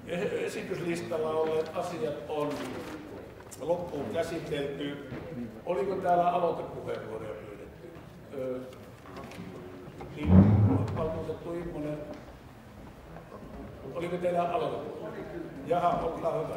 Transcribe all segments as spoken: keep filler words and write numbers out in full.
Esityslistalla olleet asiat on loppuun käsitelty. Oliko täällä aloitepuheenvuoroja pyydetty? Öö, niin, valtuutettu Immonen, oliko teillä aloitepuheenvuoro? Jaha, olkaa hyvä.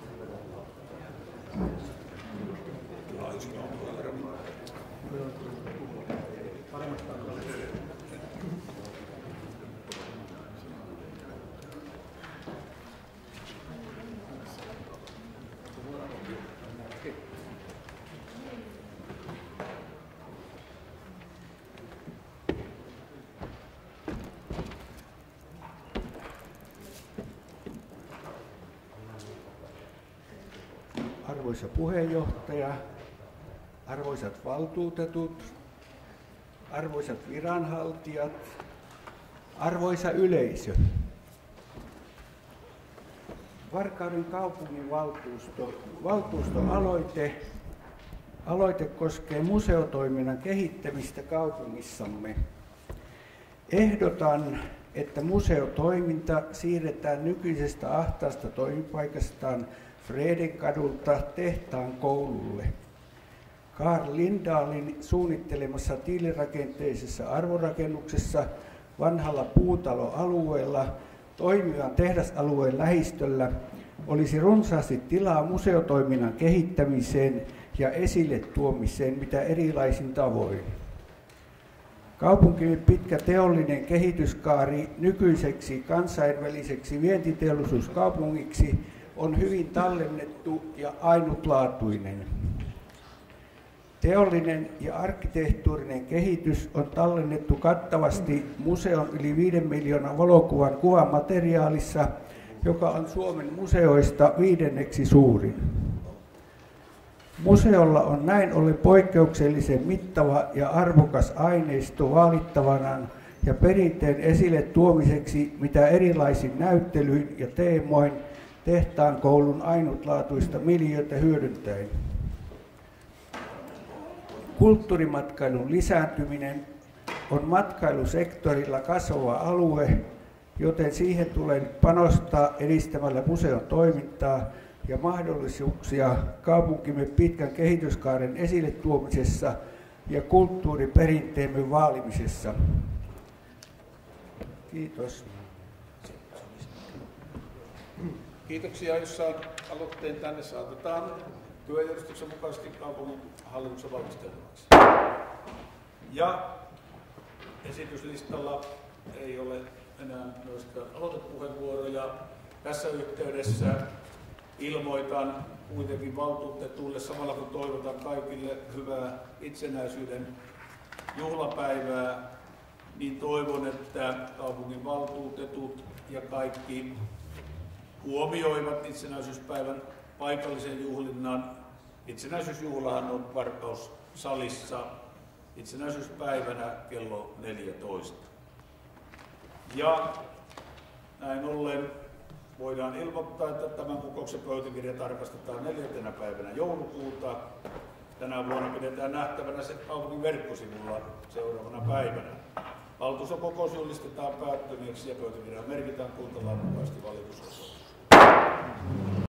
Arvoisa puheenjohtaja, arvoisat valtuutetut, arvoisat viranhaltijat, arvoisa yleisö. Varkauden kaupunginvaltuusto, valtuustoaloite aloite koskee museotoiminnan kehittämistä kaupungissamme. Ehdotan, että museotoiminta siirretään nykyisestä ahtaasta toimipaikastaan Fredenkadulta Tehtaan koululle. Carl Lindahlin suunnittelemassa tiilirakenteisessa arvorakennuksessa vanhalla puutaloalueella toimivan tehdasalueen lähistöllä olisi runsaasti tilaa museotoiminnan kehittämiseen ja esille tuomiseen mitä erilaisin tavoin. Kaupunkimme pitkä teollinen kehityskaari nykyiseksi kansainväliseksi vientiteollisuuskaupungiksi on hyvin tallennettu ja ainutlaatuinen. Teollinen ja arkkitehtuurinen kehitys on tallennettu kattavasti museon yli viiden miljoonan valokuvan kuvamateriaalissa, joka on Suomen museoista viidenneksi suurin. Museolla on näin ollen poikkeuksellisen mittava ja arvokas aineisto vaalittavanaan ja perinteen esille tuomiseksi mitä erilaisin näyttelyin ja teemoin Tehtaan koulun ainutlaatuista miljöötä hyödyntäen. Kulttuurimatkailun lisääntyminen on matkailusektorilla kasvava alue, joten siihen tulee panostaa edistämällä museon toimintaa ja mahdollisuuksia kaupunkimme pitkän kehityskaaren esille tuomisessa ja kulttuuriperinteemme vaalimisessa. Kiitos. Kiitoksia, jos saan aloitteen tänne saatetaan työjärjestyksen mukaisesti kaupungin hallituksen valmistelemaksi. Ja esityslistalla ei ole enää myöskään aloitepuheenvuoroja. Tässä yhteydessä ilmoitan kuitenkin valtuutetuille samalla kun toivotan kaikille hyvää itsenäisyyden juhlapäivää, niin toivon, että kaupungin valtuutetut ja kaikki huomioivat itsenäisyyspäivän paikallisen juhlinnan. Itsenäisyysjuhlahan on Varkaussalissa itsenäisyyspäivänä kello neljätoista. Ja näin ollen voidaan ilmoittaa, että tämän kokouksen pöytäkirja tarkastetaan neljäntenä päivänä joulukuuta. Tänä vuonna pidetään nähtävänä se kaupungin verkkosivulla seuraavana päivänä. Valtuuston kokous julistetaan päättyneeksi ja pöytäkirjaan merkitään kuntalain mukaisesti valitusosoite.